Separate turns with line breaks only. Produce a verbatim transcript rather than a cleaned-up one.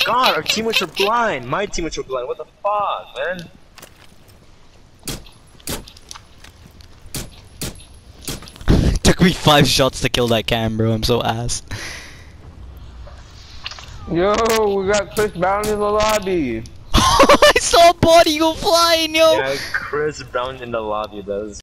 god, our teammates are blind. My teammates are blind. What the fuck, man?
Took me five shots to kill that cam, bro. I'm so ass.
Yo, we got Chris Brown in the lobby.
I saw a body go flying, yo.
Yeah, Chris Brown in the lobby does.